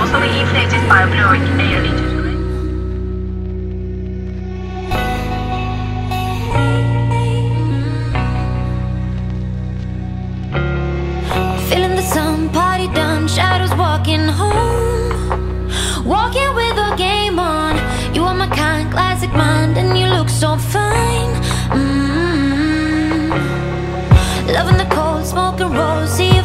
successfully inflated by blowing air into the rain. Feeling the sun, party done, shadows walking home. Walking with a game on. You are my kind, classic mind, and you look so fine. Loving the cold, smoking rose, see